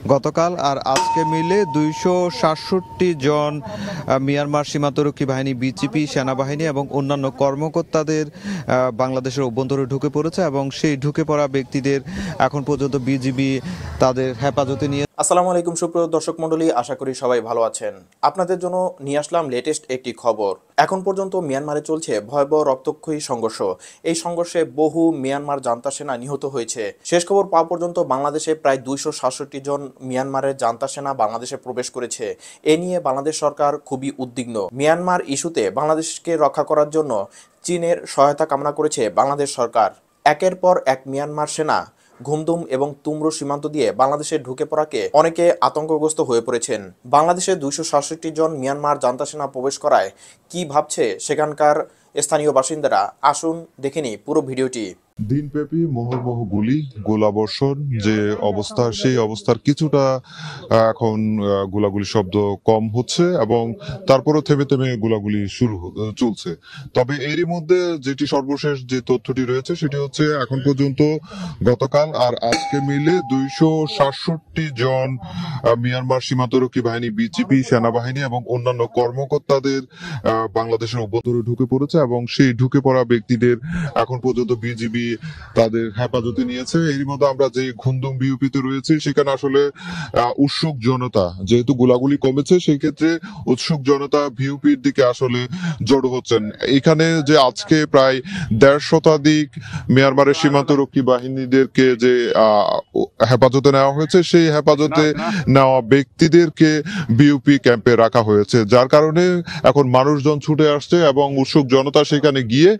গতকাল আর আজকে মিলে 267 জন মিয়ানমার সীমান্তরক্ষী বাহিনী, বিজিবি, সেনাবাহিনী এবং অন্যান্য কর্মকর্তাদের বাংলাদেশের অভ্যন্তরে ঢুকে পড়েছে এবং সেই ঢুকে পড়া ব্যক্তিদের এখন পর্যন্ত বিজিবি তাদের হেফাজতে নিয়ে। আসসালামু আলাইকুম সুপ্রিয় দর্শক মণ্ডলী, আশা করি সবাই ভালো আছেন। আপনাদের জন্য নিয়ে আসলাম লেটেস্ট একটি খবর। এখন পর্যন্ত মিয়ানমারে চলছে ভয়াবহ রক্তক্ষয়ী সংঘর্ষ। এই সংঘর্ষে বহু মিয়ানমার জান্তা সেনা নিহত হয়েছে। শেষ খবর পাওয়া পর্যন্ত বাংলাদেশে প্রায় 267 জন মিয়ানমারের জান্তা সেনা বাংলাদেশে প্রবেশ করেছে। এ নিয়ে বাংলাদেশ সরকার খুবই উদ্বিগ্ন। মিয়ানমার ইস্যুতে বাংলাদেশকে রক্ষা করার জন্য চীনের সহায়তা কামনা করেছে বাংলাদেশ সরকার। একের পর এক মিয়ানমার সেনা ঘুমদুম এবং তুমরু সীমান্ত দিয়ে বাংলাদেশে ঢুকে পড়াকে অনেকে আতঙ্কগ্রস্ত হয়ে পড়েছেন। বাংলাদেশে 267 জন মিয়ানমার জান্তা সেনা প্রবেশ করায় কি ভাবছে সেখানকার স্থানীয় বাসিন্দারা, আসুন দেখে নিই পুরো ভিডিওটি। দিনব্যাপী মুহুর্মুহ গুলি, গোলাবর্ষণ যে অবস্থা, সেই অবস্থার কিছুটা এখন গোলাগুলি শব্দ কম হচ্ছে এবং তারপরও থেমে থেমে গোলাগুলি চলছে। তবে এরই মধ্যে যেটি সর্বশেষ যে তথ্যটি রয়েছে সেটি হচ্ছে এখন পর্যন্ত গতকাল আর আজকে মিলে 267 জন মিয়ানমার সীমান্তরক্ষী বাহিনী, বিজিবি, সেনাবাহিনী এবং অন্যান্য কর্মকর্তাদের বাংলাদেশের অভ্যন্তরে ঢুকে পড়েছে এবং সেই ঢুকে পড়া ব্যক্তিদের এখন পর্যন্ত বিজিবি তাদের হেফাজতে নিয়েছে। এর মধ্যে আমরা যে ঘুমদুম বিউপিতে রয়েছে সেখানে আসলে উৎসুক জনতা, যেহেতু গোলাগুলি কমেছে সেই ক্ষেত্রে উৎসুক জনতা ভিউপির দিকে আসলে জড়ো হচ্ছেন। এখানে যে আজকে প্রায় 1.5 শতাধিক মিয়ানমারের সীমান্তরক্ষী বাহিনীদেরকে যে হেফাজতে নেওয়া হয়েছে, সেই হেফাজতে নেওয়া ব্যক্তিদেরকে বিউপি ক্যাম্পে রাখা হয়েছে, যার কারণে এখন মানুষজন ছুটে আসছে এবং উৎসুক জনতা সেখানে গিয়ে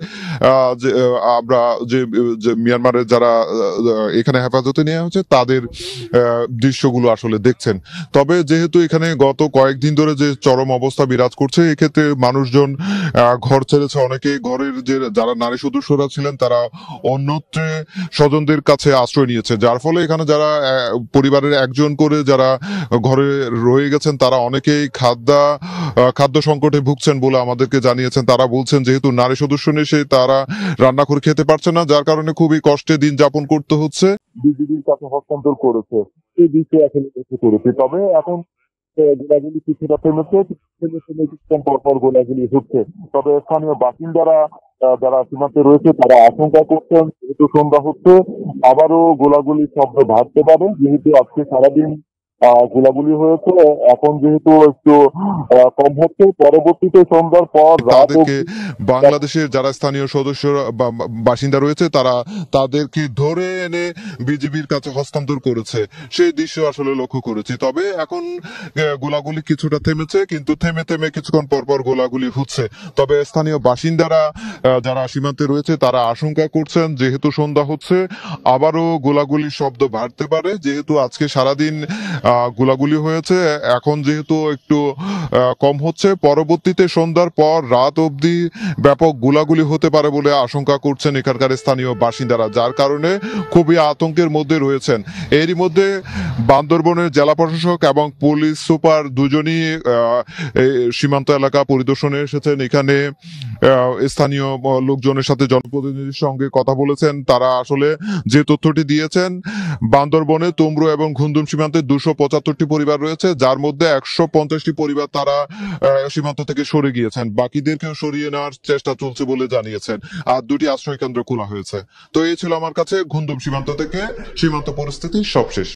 আমরা যে মিয়ানমারের যারা এখানে হেফাজতে নেওয়া হয়েছে তাদের দৃশ্যগুলো আসলে দেখছেন। তবে যেহেতু এখানে গত কয়েকদিন ধরে যে চরম অবস্থা বিরাজ করছে, এক্ষেত্রে মানুষজন ঘর ছেড়েছে। অনেকে ঘরের যে যারা নারী সদস্যরা ছিলেন তারা অন্যত্রে স্বজনদের কাছে আশ্রয় নিয়েছে, যার ফলে এখানে যারা পরিবারের একজন করে যারা ঘরে রয়ে গেছেন তারা অনেকেই খাদ্য সংকটে ভুগছেন বলে আমাদেরকে জানিয়েছেন। তারা বলছেন যেহেতু নারী সদস্য নেই, তারা রান্না করে খেতে পারছে না, যার কারণে খুবই কষ্টে দিন যাপন করতে হচ্ছে। বিজিবির কাছে হস্তান্তর করেছে, এই বিষয়ে এখন করেছে। তবে এখন গোলাগুলি কিছুটা থেমেছে, পরপর গোলাগুলি হচ্ছে। তবে স্থানীয় বাসিন্দারা যারা সীমান্তে রয়েছে তারা আশঙ্কা করছেন যেহেতু সন্ধ্যা হচ্ছে আবারও গোলাগুলি শব্দ বাড়তে পারে, যেহেতু আজকে সারাদিন গোলাগুলি হয়েছে। এখন যেহেতু একটু কম হচ্ছে, পরবর্তীতে সন্ধ্যার পর তাদেরকে বাংলাদেশের যারা স্থানীয় সদস্য বাসিন্দা রয়েছে তারা তাদেরকে ধরে এনে বিজিবির কাছে হস্তান্তর করেছে, সেই দৃশ্য আসলে লক্ষ্য করেছি। তবে এখন গোলাগুলি কিছুটা থেমেছে, কিন্তু থেমে থেমে কিছুক্ষণ পর পর গোলাগুলি হচ্ছে। তবে স্থানীয় বাসিন্দারা যারা সীমান্তে রয়েছে তারা আশঙ্কা করছেন যেহেতু সন্ধ্যা হচ্ছে আবারও গোলাগুলির শব্দ বাড়তে পারে, যেহেতু আজকে সারাদিন গোলাগুলি হয়েছে। এখন যেহেতু একটু কম হচ্ছে, পরবর্তীতে সন্ধ্যার পর রাত অবধি ব্যাপক গোলাগুলি হতে পারে বলে আশঙ্কা করছেন এখানকার স্থানীয় বাসিন্দারা, যার কারণে খুবই আতঙ্কের মধ্যে রয়েছেন। এরই মধ্যে বান্দরবনের জেলা প্রশাসক এবং পুলিশ সুপার দুজনই সীমান্ত এলাকা পরিদর্শনে এসেছেন। এখানে স্থানীয় লোকজনের সাথে জনপ্রতিনিধির সঙ্গে কথা বলেছেন। তারা আসলে যে তথ্যটি দিয়েছেন, বান্দরবনে তুমরু এবং ঘুমদুম সীমান্তে 275টি পরিবার রয়েছে, যার মধ্যে 150টি পরিবার তারা সীমান্ত থেকে সরে গিয়েছেন। বাকিদেরকেও সরিয়ে নেওয়ার চেষ্টা চলছে বলে জানিয়েছেন। আর 2টি আশ্রয় কেন্দ্র খোলা হয়েছে। তো এই ছিল আমার কাছে ঘুমদুম সীমান্ত থেকে সীমান্ত পরিস্থিতি সবশেষ।